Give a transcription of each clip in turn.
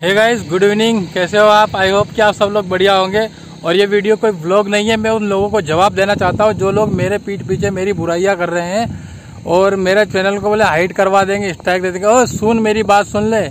Hey guys, good evening. कैसे हो आप? आई होप कि आप सब लोग बढ़िया होंगे। और ये वीडियो कोई व्लॉग नहीं है, मैं उन लोगों को जवाब देना चाहता हूँ जो लोग मेरे पीठ पीछे मेरी बुराइयां कर रहे हैं और मेरे चैनल को बोले हाइड करवा देंगे, स्ट्राइक दे देंगे। ओ सुन, मेरी बात सुन ले।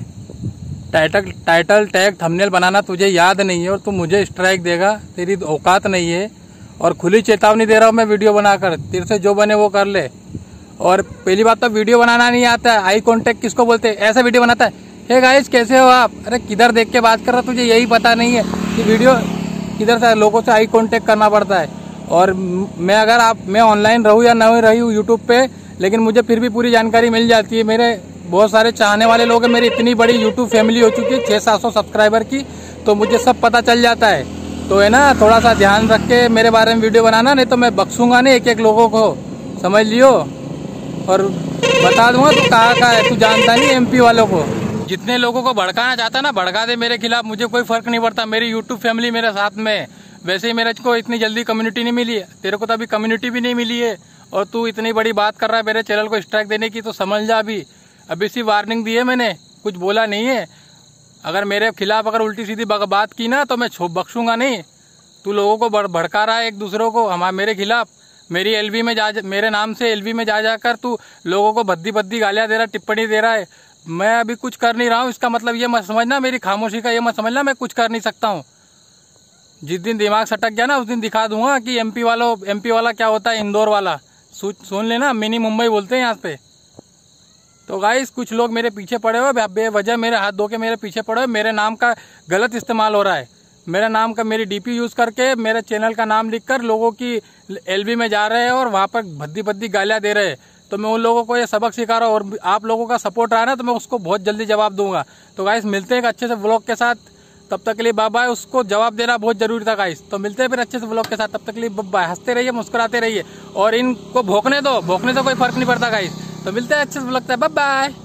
टाइटल टैग थंबनेल बनाना तुझे याद नहीं है और तू मुझे स्ट्राइक देगा, तेरी औकात नहीं है। और खुली चेतावनी दे रहा हूँ मैं वीडियो बनाकर, तेरे से जो बने वो कर ले। और पहली बात तो वीडियो बनाना नहीं आता है। आई कॉन्टेक्ट किसको बोलते हैं? ऐसा वीडियो बनाता है, हे गाइस कैसे हो आप? अरे किधर देख के बात कर रहा, तुझे यही पता नहीं है कि वीडियो किधर से लोगों से आई कांटेक्ट करना पड़ता है। और मैं ऑनलाइन रहूं या नहीं रही हूँ यूट्यूब पे, लेकिन मुझे फिर भी पूरी जानकारी मिल जाती है। मेरे बहुत सारे चाहने वाले लोग हैं, मेरी इतनी बड़ी यूट्यूब फैमिली हो चुकी है 600-700 सब्सक्राइबर की, तो मुझे सब पता चल जाता है। तो है ना, थोड़ा सा ध्यान रख के मेरे बारे में वीडियो बनाना, नहीं तो मैं बख्शूंगा नहीं एक एक लोगों को, समझ लियो। और बता दूंगा तू कहाँ का है, तू जानता नहीं एमपी वालों को। जितने लोगों को भड़काना चाहता है ना, भड़का दे मेरे खिलाफ, मुझे कोई फर्क नहीं पड़ता। मेरी यूट्यूब फैमिली मेरे साथ में। वैसे ही मेरे को इतनी जल्दी कम्युनिटी नहीं मिली है, तेरे को तो अभी कम्युनिटी भी नहीं मिली है और तू इतनी बड़ी बात कर रहा है मेरे चैनल को स्ट्राइक देने की, तो समझ जा। अभी सी वार्निंग दी है मैंने, कुछ बोला नहीं है। अगर मेरे खिलाफ अगर उल्टी सीधी बात की ना तो मैं बख्शूंगा नहीं। तू लोगों को भड़का रहा है एक दूसरों को मेरे खिलाफ। मेरी एलवी में मेरे नाम से एलवी में जाकर तू लोगों को भद्दी गालियां दे रहा, टिप्पणी दे रहा है। मैं अभी कुछ कर नहीं रहा हूँ, इसका मतलब ये मत समझना, मेरी खामोशी का ये मत समझना मैं कुछ कर नहीं सकता हूँ। जिस दिन दिमाग सटक गया ना, उस दिन दिखा दूंगा कि एमपी वाला क्या होता है, इंदौर वाला। सुन लेना, मिनी मुंबई बोलते हैं यहाँ पे। तो गाइस, कुछ लोग मेरे पीछे पड़े हुए, बेवजह मेरे हाथ धो के मेरे पीछे पड़े हुए। मेरे नाम का गलत इस्तेमाल हो रहा है। मेरा नाम का मेरी डीपी यूज करके मेरे चैनल का नाम लिखकर लोगों की एलबी में जा रहे हैं और वहां पर भद्दी गालियां दे रहे हैं। तो मैं उन लोगों को ये सबक सिखा रहा हूँ और आप लोगों का सपोर्ट रहा ना तो मैं उसको बहुत जल्दी जवाब दूंगा। तो गाइस, मिलते हैं एक अच्छे से व्लॉग के साथ, तब तक के लिए बाय बाय। उसको जवाब देना बहुत जरूरी था गाइस। तो मिलते हैं फिर अच्छे से व्लॉग के साथ, तब तक के लिए बाय बाय। हंसते रहिए, मुस्कुराते रहिए और इनको भौंकने से कोई फर्क नहीं पड़ता गाइस। तो मिलते हैं अच्छे से व्लॉग के साथ, बाय बाय।